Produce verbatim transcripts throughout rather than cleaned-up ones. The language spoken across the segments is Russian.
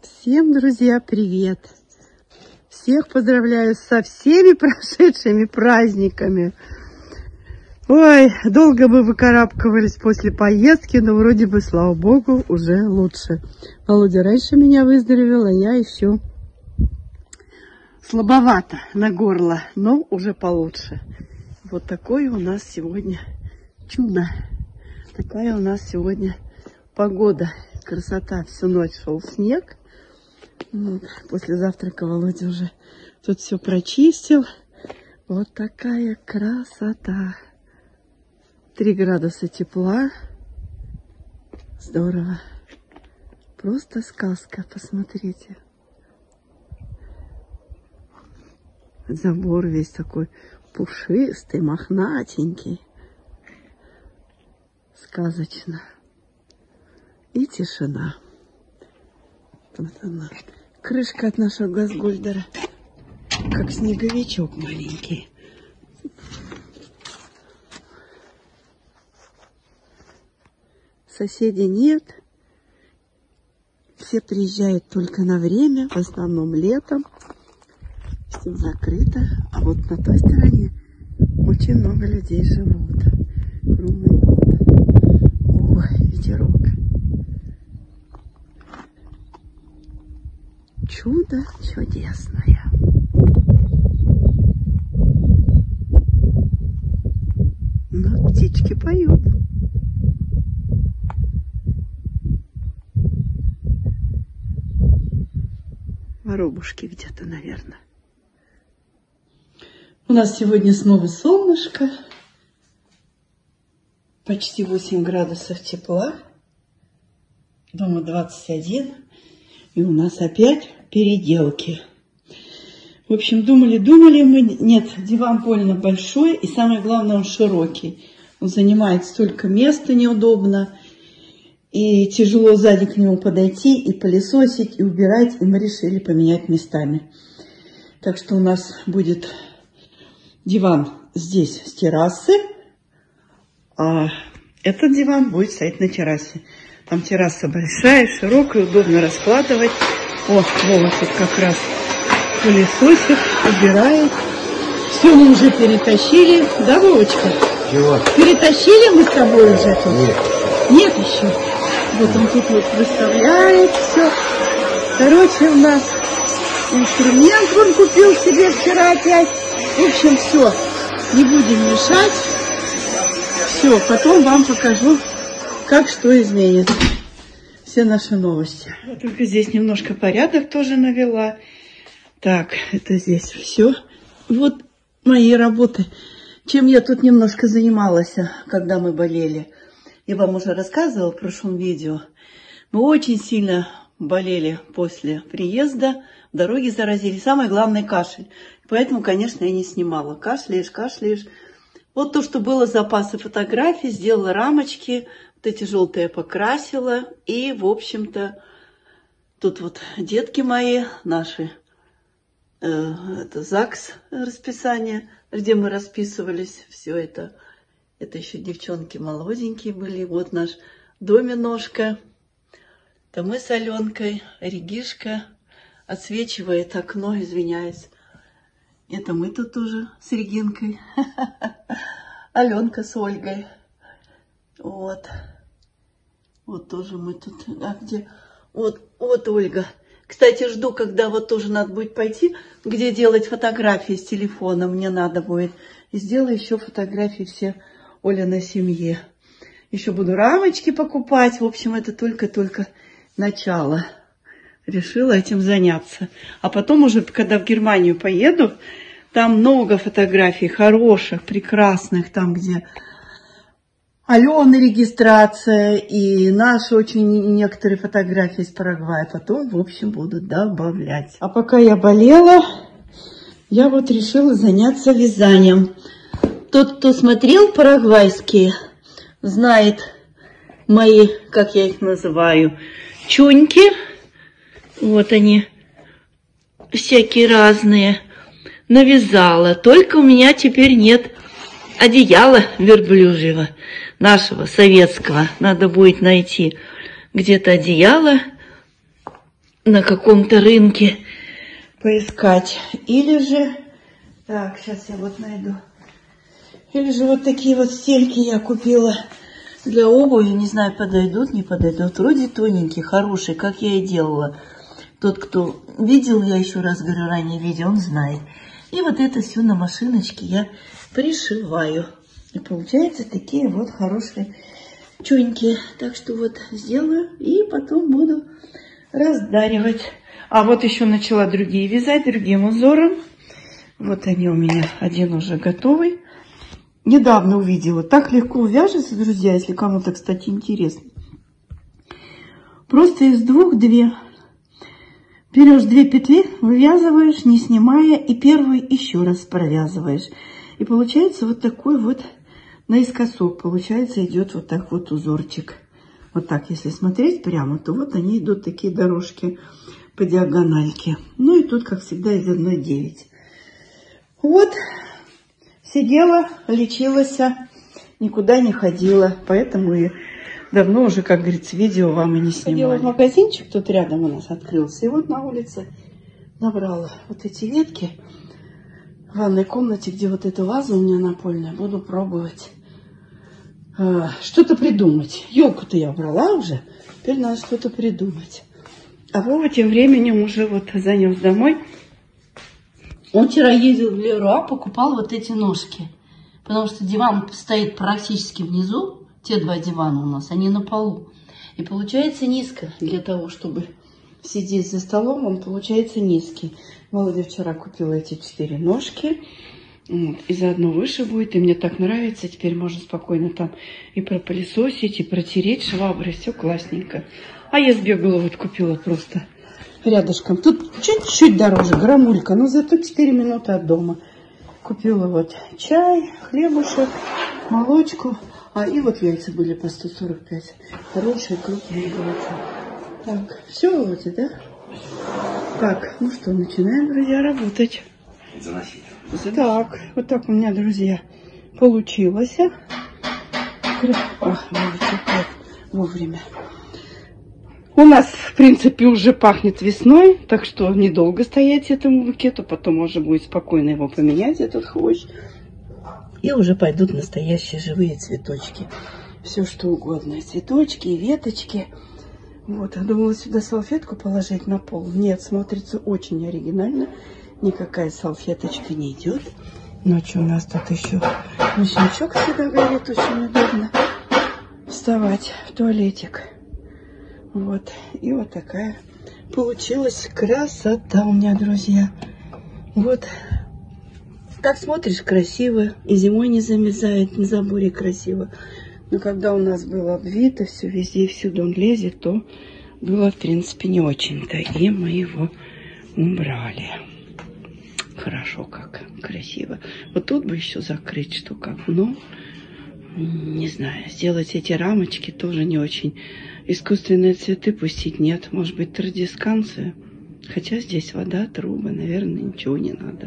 Всем, друзья, привет! Всех поздравляю со всеми прошедшими праздниками. Ой, долго мы выкарабкивались после поездки, но вроде бы, слава богу, уже лучше. Володя раньше меня выздоровел, а я еще слабовато на горло, но уже получше. Вот такое у нас сегодня чудо. Такая у нас сегодня погода. Красота. Всю ночь шел снег. Вот. После завтрака Володя уже тут все прочистил. Вот такая красота. Три градуса тепла. Здорово. Просто сказка. Посмотрите. Забор весь такой пушистый, мохнатенький. Сказочно. И тишина. Вот она. Крышка от нашего газгольдера. Как снеговичок маленький. Соседей нет. Все приезжают только на время, в основном летом. Все закрыто. А вот на той стороне очень много людей живут. Круглый год. Ой, ветерок. Чудо чудесное. Ну, птички поют. Воробушки где-то, наверное. У нас сегодня снова солнышко. Почти восемь градусов тепла. Дома двадцать один. И у нас опять переделки. В общем, думали-думали мы. Нет, диван больно большой. И самое главное, он широкий. Он занимает столько места неудобно. И тяжело сзади к нему подойти, и пылесосить, и убирать. И мы решили поменять местами. Так что у нас будет диван здесь с террасы. А этот диван будет стоять на террасе. Там терраса большая, широкая, удобно раскладывать. О, Вова тут как раз пылесосит, убирает. Все мы уже перетащили. Да, Вовочка? Чего? Перетащили мы с тобой уже тут? Нет. Нет еще. Вот он тут вот выставляет все. Короче, у нас инструмент он купил себе вчера опять. В общем, все. Не будем мешать. Все, потом вам покажу, как что изменится. Все наши новости. Вот только здесь немножко порядок тоже навела. Так, это здесь все. Вот мои работы. Чем я тут немножко занималась, когда мы болели. Я вам уже рассказывала в прошлом видео. Мы очень сильно болели после приезда. В дороге заразились. Самое главное — кашель. Поэтому, конечно, я не снимала. Кашляешь, кашляешь. Вот то, что было, запасы фотографий, сделала рамочки. Вот эти желтые покрасила. И, в общем-то, тут вот детки мои, наши, э, это ЗАГС расписание, где мы расписывались. Все это, это еще девчонки молоденькие были. Вот наш доминошка. Это мы с Аленкой. Регишка отсвечивает окно, извиняюсь. Это мы тут тоже с Регинкой. Аленка с Ольгой. Вот. Вот тоже мы тут. А где? Вот, вот Ольга. Кстати, жду, когда вот тоже надо будет пойти, где делать фотографии с телефона. Мне надо будет. И сделаю еще фотографии все Оля на семье. Еще буду рамочки покупать. В общем, это только-только начало. Решила этим заняться. А потом уже, когда в Германию поеду, там много фотографий хороших, прекрасных, там, где Алены регистрация и наши очень некоторые фотографии из Парагвая. Потом, в общем, будут добавлять. А пока я болела, я вот решила заняться вязанием. Тот, кто смотрел парагвайские, знает мои, как я их называю, чуньки. Вот они, всякие разные. Навязала. Только у меня теперь нет одеяла верблюжьего, нашего, советского. Надо будет найти где-то одеяло. на каком-то рынке поискать. Или же, так, сейчас я вот найду. Или же вот такие вот стельки я купила для обуви. Не знаю, подойдут, не подойдут. Вроде тоненькие, хорошие, как я и делала. Тот, кто видел, я еще раз говорю, ранее видео, он знает. И вот это все на машиночке я пришиваю. И получается такие вот хорошие чуньки. Так что вот сделаю и потом буду раздаривать. А вот еще начала другие вязать, другим узором. Вот они у меня, один уже готовый. Недавно увидела. Так легко вяжется, друзья, если кому-то, кстати, интересно. Просто из двух две. Берешь две петли, вывязываешь, не снимая, и первый еще раз провязываешь. И получается вот такой вот наискосок. Получается идет вот так вот узорчик. Вот так, если смотреть прямо, то вот они идут такие дорожки по диагональке. Ну и тут, как всегда, из одной девять. Вот. Сидела, лечилась, никуда не ходила, поэтому и давно уже, как говорится, видео вам и не снимали. Ходила в магазинчик, тут рядом у нас открылся, и вот на улице набрала вот эти ветки в ванной комнате, где вот эта ваза у меня напольная, буду пробовать э, что-то придумать. Елку-то я брала уже, теперь надо что-то придумать. А Вова тем временем уже вот занес домой. Он вчера ездил в Леруа, покупал вот эти ножки. Потому что диван стоит практически внизу. Те два дивана у нас, они на полу. И получается низко. Для того, чтобы сидеть за столом, он получается низкий. Володя вчера купила эти четыре ножки. Вот, и заодно выше будет. И мне так нравится. Теперь можно спокойно там и пропылесосить, и протереть шваброй. Все классненько. А я сбегала, вот купила просто рядышком. Тут чуть-чуть дороже, грамулька, но зато четыре минуты от дома. Купила вот чай, хлебушек, молочку. А и вот яйца были по сто сорок пять. Хорошие, крупные яйца. Так, все, Володя, да? Так, ну что, начинаем, друзья, работать. Заносить. Так, вот так у меня, друзья, получилось. Ах, Володя, вовремя. У нас, в принципе, уже пахнет весной, так что недолго стоять этому букету. Потом можно будет спокойно его поменять, этот хвощ. И уже пойдут настоящие живые цветочки. Все что угодно. И цветочки, и веточки. Вот, я думала сюда салфетку положить на пол. Нет, смотрится очень оригинально. Никакая салфеточка не идет. Ночью у нас тут еще ночничок всегда горит. Очень удобно вставать в туалетик. Вот, и вот такая получилась красота у меня, друзья. Вот, так смотришь, красиво, и зимой не замерзает, на заборе красиво. Но когда у нас было обвито, все везде и всюду он лезет, то было, в принципе, не очень-то. И мы его убрали. Хорошо как, красиво. Вот тут бы еще закрыть, что как, но, не знаю, сделать эти рамочки тоже не очень. Искусственные цветы пустить нет. Может быть, традисканция. Хотя здесь вода, трубы. Наверное, ничего не надо.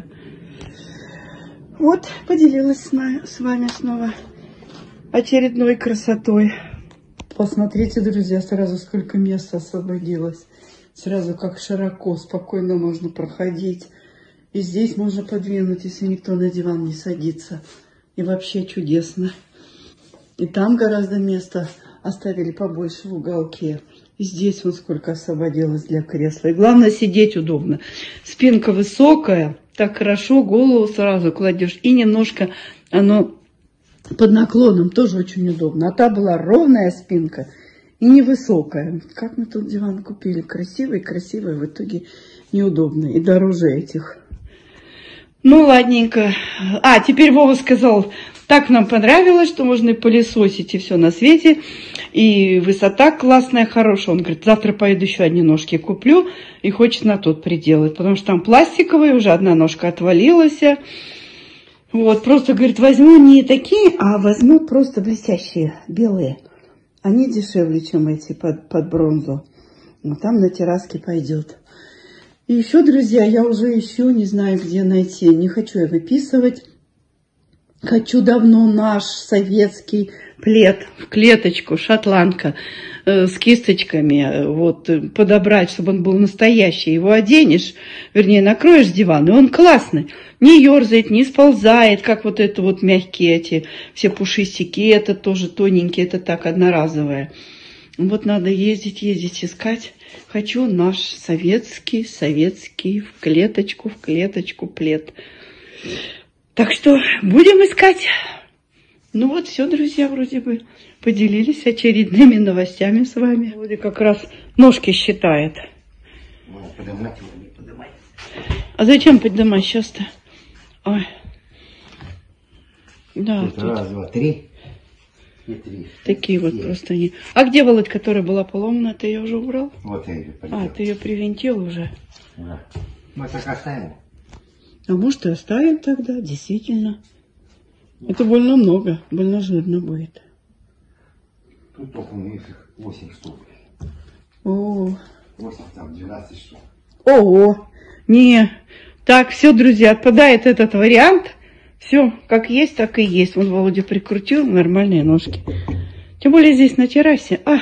Вот, поделилась с вами снова очередной красотой. Посмотрите, друзья, сразу сколько места освободилось. Сразу как широко, спокойно можно проходить. И здесь можно подвинуть, если никто на диван не садится. И вообще чудесно. И там гораздо места оставили побольше в уголке. И здесь вот сколько освободилось для кресла. И главное, сидеть удобно. Спинка высокая, так хорошо, голову сразу кладешь. И немножко оно под наклоном, тоже очень удобно. А та была ровная спинка и невысокая. Как мы тут диван купили. Красивый, красивый, в итоге неудобный. И дороже этих. Ну, ладненько. А, теперь Вова сказал, так нам понравилось, что можно и пылесосить, и все на свете. И высота классная, хорошая. Он говорит, завтра поеду еще одни ножки куплю. И хочет на тот приделать. Потому что там пластиковые, уже одна ножка отвалилась. Вот, просто, говорит, возьму не такие, а возьму просто блестящие, белые. Они дешевле, чем эти под, под бронзу. Но там на терраске пойдет. И еще, друзья, я уже ищу, не знаю, где найти. Не хочу я выписывать. Хочу давно наш советский плед в клеточку, шотландка, э, с кисточками, вот, подобрать, чтобы он был настоящий. Его оденешь, вернее, накроешь диван, и он классный. Не ерзает, не сползает, как вот это вот мягкие эти все пушистики. Это тоже тоненькие, это так, одноразовое. Вот надо ездить, ездить, искать. Хочу наш советский, советский, в клеточку, в клеточку плед. Так что будем искать. Ну вот все, друзья, вроде бы поделились очередными новостями с вами. Вроде как раз ножки считает. Поднимать его, не поднимать. А зачем поднимать сейчас-то? Ой. Да, тут тут раз, два, три. И три. такие вот Есть. просто они. А где Володь, которая была поломана? Ты ее уже убрал? Вот я ее А, ты ее привинтил уже. Да. Мы так оставим. А может и оставим тогда, действительно. Это больно много, больно жирно будет. Тут только у них восемь штук. О, восемь, там двенадцать штук. ого, не. Так, все, друзья, отпадает этот вариант. Все, как есть, так и есть. Вон Володя прикрутил нормальные ножки. Тем более здесь на террасе. А,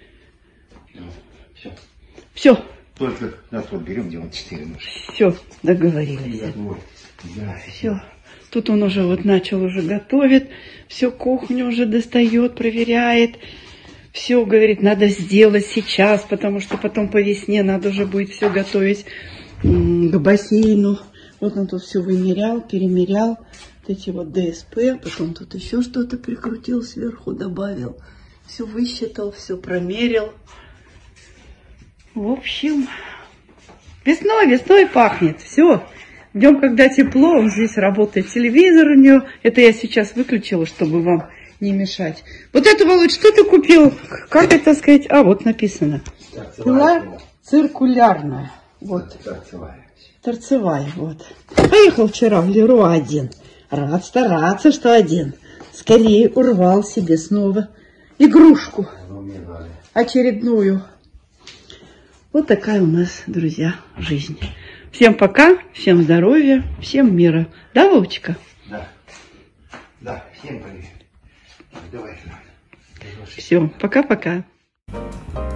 Все. все, Только нас вот берем, где вот четыре ножки. все, договорились. Вот. Да, Все. Тут он уже вот начал, уже готовит. Все, кухню уже достает, проверяет. Все, говорит, надо сделать сейчас, потому что потом по весне надо уже будет все готовить к бассейну. Вот он тут все вымерял, перемерял. Вот эти вот ДСП. Потом тут еще что-то прикрутил сверху, добавил. Все высчитал, все промерил. В общем, весной, весной пахнет. Все. Днем, когда тепло, он здесь работает телевизор у нее. Это я сейчас выключила, чтобы вам не мешать. Вот это, Володь, что ты купил? Как это сказать? А, вот написано. Пила циркулярная. Вот. Торцевая. Торцевая, вот. Поехал вчера в Леруа один. Рад стараться, что один. Скорее урвал себе снова игрушку. Очередную. Вот такая у нас, друзья, жизнь. Всем пока, всем здоровья, всем мира. Да, Вовчика? Да. Да, всем привет. Давай. Все, пока-пока.